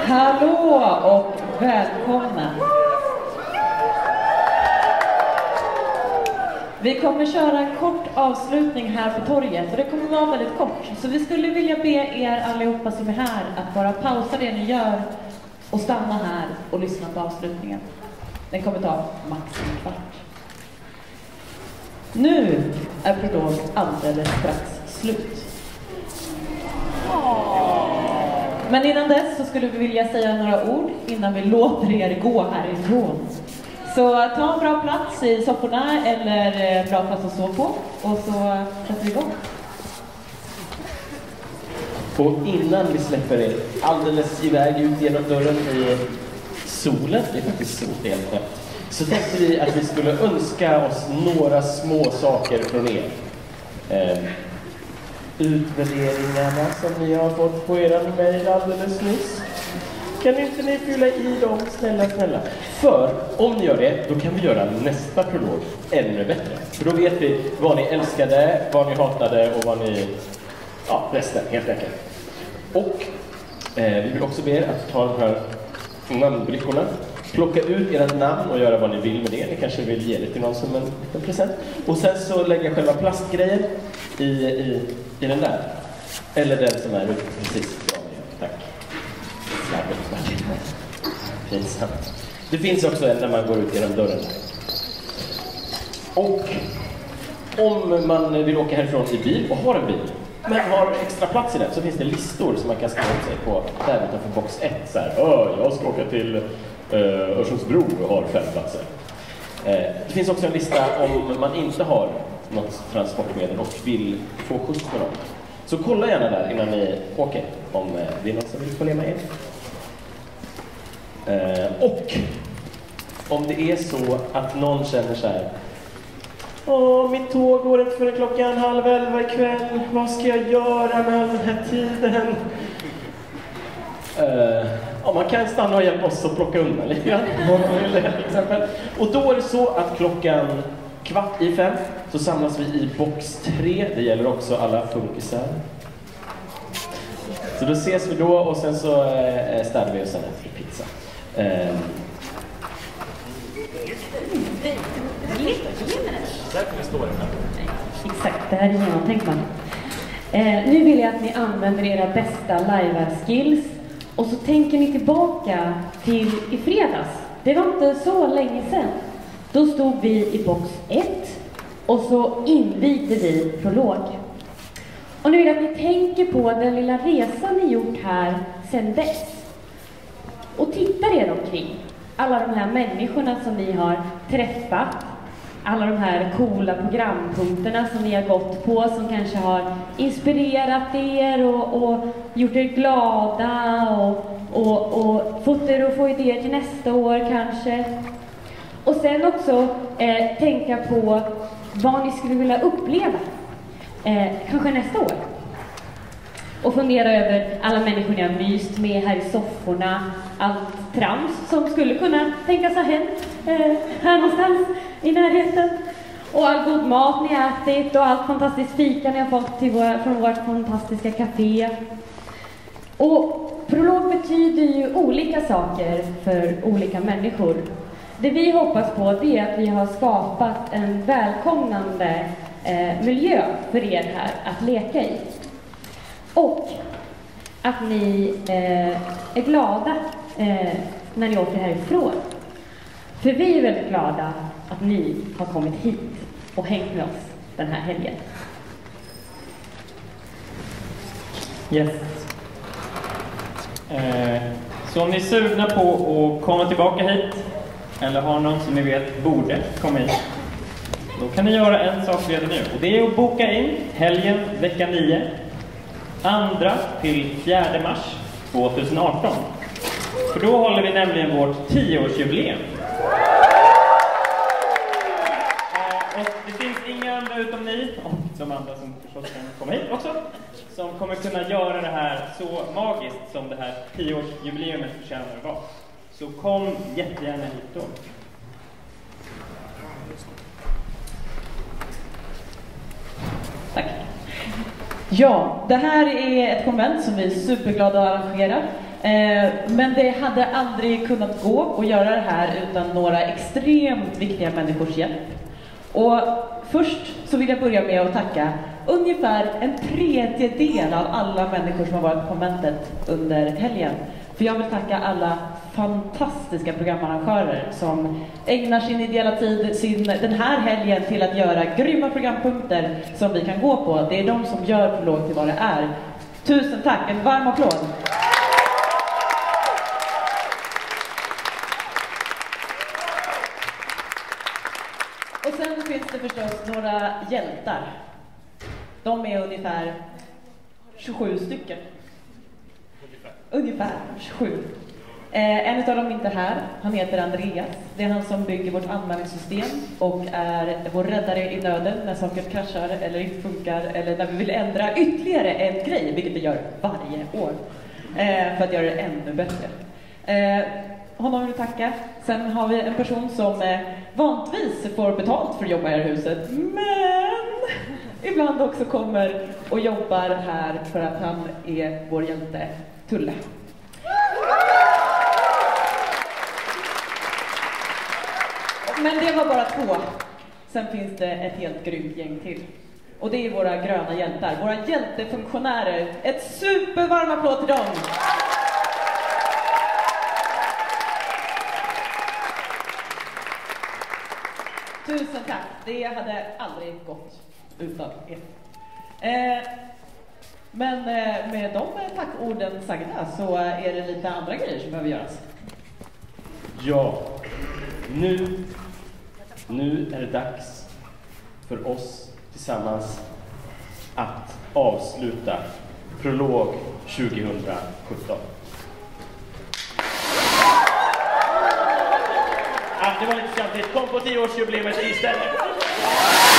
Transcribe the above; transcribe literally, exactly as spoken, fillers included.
Hallå och välkomna. Vi kommer köra en kort avslutning här på torget och det kommer vara väldigt kort. Så vi skulle vilja be er allihopa som är här att bara pausa det ni gör och stanna här och lyssna på avslutningen. Den kommer ta max en kvart. Nu är prolog alldeles strax slut. Men innan dess så skulle vi vilja säga några ord innan vi låter er gå härifrån. Så ta en bra plats i sofforna eller bra plats att sova på och så sätter vi igång. Och innan vi släpper er alldeles iväg ut genom dörren i solen, det är faktiskt sol helt rätt, så tänkte vi att vi skulle önska oss några små saker från er. Eh, utvärderingarna som ni har fått på era mejl alldeles nyss. Kan inte ni fylla i dem, snälla, snälla? För om ni gör det, då kan vi göra nästa prolog ännu bättre. För då vet vi vad ni älskade, vad ni hatade och vad ni... Ja, resten, helt enkelt. Och eh, vi vill också be er att ta de här namnbrickorna, plocka ut era namn och göra vad ni vill med det. Ni kanske vill ge det till någon som en, en present. Och sen så lägga själva plastgrejen i, i, i den där. Eller den som är ute precis. Bra, tack. Pinsamt. Det finns också en när man går ut genom dörren. Och om man vill åka härifrån i bil och har en bil men har extra plats i den, så finns det listor som man kan skriva upp sig på där utanför box ett. Så här, jag ska åka till uh, Örsundsbro och har fem platser. Uh, det finns också en lista om man inte har något transportmedel och vill få skjuts med dem. Så kolla gärna där innan ni åker om uh, det är något som vill följa med er. Uh, och om det är så att någon känner så här: åh, mitt tåg går inte förrän klockan halv elva ikväll. Vad ska jag göra med all den här tiden? Uh, ja, man kan stanna och hjälpa oss att plocka undan lite grann. Till exempel. Och då är det så att klockan kvart i fem så samlas vi i box tre. Det gäller också alla funkisar. Så då ses vi då och sen så uh, ställer vi oss sen efter pizza. Uh, Exakt, det här är genomtänkt man. Eh, nu vill jag att ni använder era bästa live-skills och så tänker ni tillbaka till i fredags. Det var inte så länge sedan. Då stod vi i box ett och så invigde vi prolog. Och nu vill jag att ni tänker på den lilla resan ni gjort här sedan dess. Och tittar er omkring. Alla de här människorna som ni har träffat. Alla de här coola programpunkterna som ni har gått på, som kanske har inspirerat er och, och gjort er glada och, och, och fått er att få idéer till nästa år kanske. Och sen också eh, tänka på vad ni skulle vilja uppleva eh, kanske nästa år. Och fundera över alla människor ni har myst med här i sofforna. Allt trams som skulle kunna tänkas ha hänt eh, här någonstans i närheten. Och all god mat ni har ätit och allt fantastiskt fika ni har fått till våra, från vårt fantastiska café. Och prolog betyder ju olika saker för olika människor. Det vi hoppas på det är att vi har skapat en välkomnande eh, miljö för er här att leka i. Och att ni eh, är glada eh, när ni åker härifrån. För vi är väldigt glada att ni har kommit hit och hängt med oss den här helgen. Yes. Eh, så om ni är sugna på att komma tillbaka hit eller har någon som ni vet borde komma hit, då kan ni göra en sak redan nu. Och det är att boka in helgen vecka nio. andra till fjärde mars tjugoarton. För då håller vi nämligen vårt tioårsjubileum. Eh, och det finns inga andra utom ni, och de andra som förstås kan komma hit också, som kommer kunna göra det här så magiskt som det här tioårsjubileumet förtjänar att vara. Så kom jättegärna hit då. Tack. Ja, det här är ett konvent som vi är superglada att arrangera. Eh, men det hade aldrig kunnat gå att göra det här utan några extremt viktiga människors hjälp. Och först så vill jag börja med att tacka ungefär en tredjedel av alla människor som har varit på konventet under helgen. För jag vill tacka alla fantastiska programarrangörer som ägnar sin ideella tid sin, den här helgen till att göra grymma programpunkter som vi kan gå på. Det är de som gör Prolog till vad det är. Tusen tack, en varm applåd! Och sen finns det förstås några hjältar. De är ungefär tjugosju stycken. Ungefär tjugosju. Eh, en av dem är inte här. Han heter Andreas. Det är han som bygger vårt anmälningssystem och är vår räddare i nöden när saker kraschar eller inte funkar eller när vi vill ändra ytterligare en grej, vilket vi gör varje år eh, för att göra det ännu bättre. Eh, honom vill vi tacka. Sen har vi en person som eh, vanligtvis får betalt för att jobba i det här huset, men ibland också kommer och jobbar här för att han är vår hjälte Tulle. Men det var bara två. Sen finns det ett helt grymt gäng till. Och det är våra gröna hjältar, våra hjältefunktionärer. Ett supervarm applåd till dem! Tusen tack. Det hade aldrig gått utan er. Eh, men eh, med de tackorden sagda så är det lite andra grejer som behöver göras. Ja, nu, nu är det dags för oss tillsammans att avsluta Prolog tjugosjutton. Ah, det var lite fjantigt. Kom på tioårsjubileet istället.